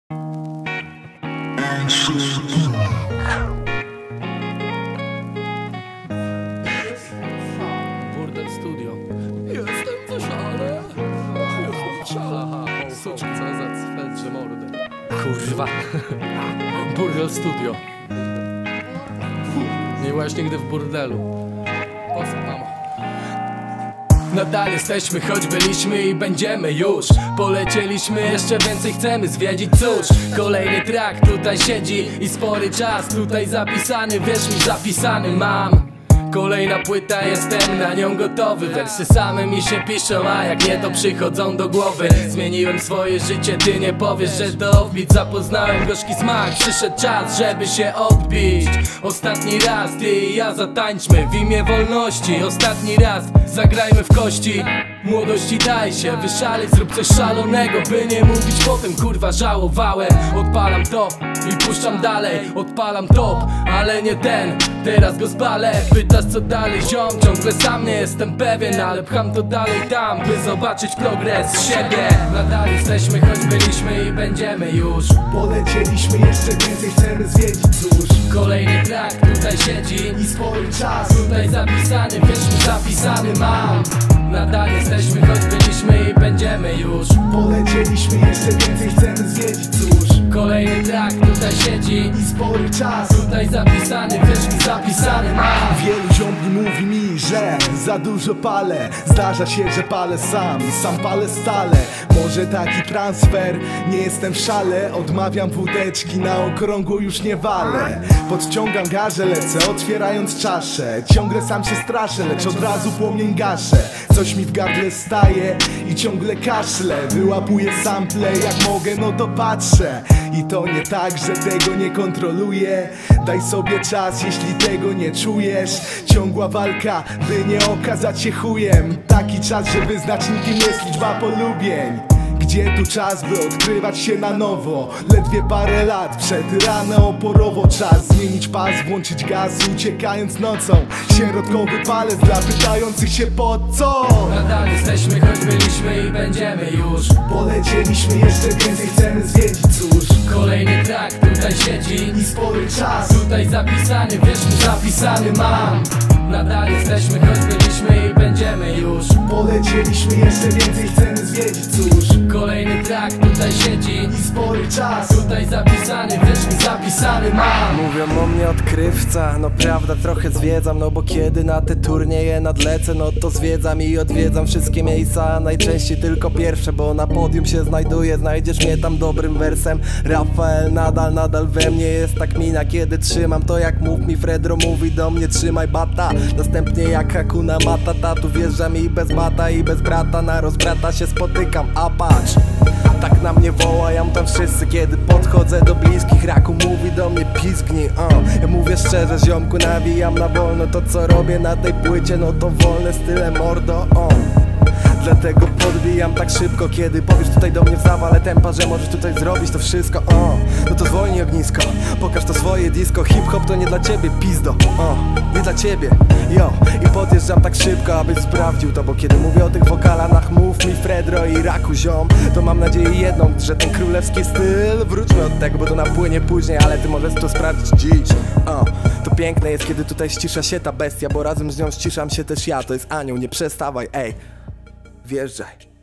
Burdel Studio. Jestem w szale. Suczki, co za cfelcze mordy. Kurwa. Burdel Studio. Nie byłeś nigdy w burdelu. Mamo. Nadal jesteśmy, choć byliśmy i będziemy już. Polecieliśmy, jeszcze więcej chcemy zwiedzić, cóż. Kolejny track tutaj siedzi i spory czas tutaj zapisany, wierz mi, zapisany mam. Kolejna płyta, jestem na nią gotowy. Wersy same mi się piszą, a jak nie to przychodzą do głowy. Zmieniłem swoje życie, ty nie powiesz, że to wbić. Zapoznałem gorzki smak, przyszedł czas, żeby się odbić. Ostatni raz, ty i ja zatańczmy w imię wolności. Ostatni raz, zagrajmy w kości. Młodości daj się wyszaleć, zrób coś szalonego, by nie mówić potem kurwa żałowałem. Odpalam to i puszczam dalej. Odpalam top, ale nie ten. Teraz go spalę, pytasz co dalej ziom. Ciągle sam nie jestem pewien, ale pcham to dalej tam, by zobaczyć progres siebie. Nadal jesteśmy, choć byliśmy i będziemy już. Polecieliśmy, jeszcze więcej chcemy zwiedzić, cóż. Kolejny track tutaj siedzi I spory czas tutaj zapisany, wiesz mi, zapisany mam. Nadal jesteśmy, choć byliśmy i będziemy już. Polecieliśmy, jeszcze więcej chcemy zwiedzić, cóż. Kolejny track tutaj siedzi I spory czas tutaj zapisany, wiesz mi, zapisany mam. Wielu ziombi mówi mi, że za dużo palę. Zdarza się, że palę sam palę stale. Może taki transfer, nie jestem w szale. Odmawiam wódeczki, na okrągło już nie walę. Podciągam garze, lecę, otwierając czaszę. Ciągle sam się straszę, lecz od razu płomień gaszę. Coś mi w gardle staje i ciągle kaszlę. Wyłapuję sample, jak mogę, no to patrzę. I to nie tak, że tego nie kontroluję. Daj sobie czas, jeśli tego nie czujesz. Ciągła walka, by nie okazać się chujem. Taki czas, że wyznacznikiem jest liczba polubień. Gdzie tu czas, by odkrywać się na nowo? Ledwie parę lat przed rano oporowo. Czas zmienić pas, włączyć gaz, uciekając nocą. Środkowy palec dla pytających się po co? Nadal jesteśmy, choć byliśmy i będziemy już. Polecieliśmy, jeszcze więcej chcemy zwiedzić, cóż. Kolejny track tutaj siedzi I spory czas tutaj zapisany, wiesz mi, zapisany mam. Nadal jesteśmy, choć byliśmy i będziemy już. Polecieliśmy, jeszcze więcej chcemy zwiedzić, cóż. Kolejny track tutaj siedzi I spory czas tutaj zapisany, wiesz mi, zapisany mam. Mówią o mnie odkrywca, no prawda trochę zwiedzam. No bo kiedy na te turnieje nadlecę, no to zwiedzam i odwiedzam wszystkie miejsca, a najczęściej tylko pierwsze, bo na podium się znajduję, znajdziesz mnie tam dobrym wersem. Rafael nadal we mnie jest tak mina, kiedy trzymam to jak mów mi Fredro mówi do mnie trzymaj bata. Następnie jak Hakuna Matata, tu wjeżdżam i bez bata i bez brata, na rozbrata się spotykam, a patrz. Tak na mnie wołają tam wszyscy, kiedy podchodzę do bliskich. Raku mówi do mnie pisknij, ja mówię szczerze ziomku, nawijam na wolno. To co robię na tej płycie, no to wolne style mordo, Dlatego podbijam tak szybko, kiedy powiesz tutaj do mnie w zawale tempa, że możesz tutaj zrobić to wszystko, No to zwolnij ognisko, pokaż to swoje disco. Hip-hop to nie dla ciebie, pizdo, nie dla ciebie, yo. I podjeżdżam tak szybko, abyś sprawdził to, bo kiedy mówię o tych wokalach, mów mi Fredro i Raku ziom. To mam nadzieję jedną, że ten królewski styl, wróćmy od tego, bo to napłynie później, ale ty możesz to sprawdzić dziś, To piękne jest, kiedy tutaj ścisza się ta bestia, bo razem z nią ściszam się też ja. To jest anioł, nie przestawaj, ej. Wjeżdżaj.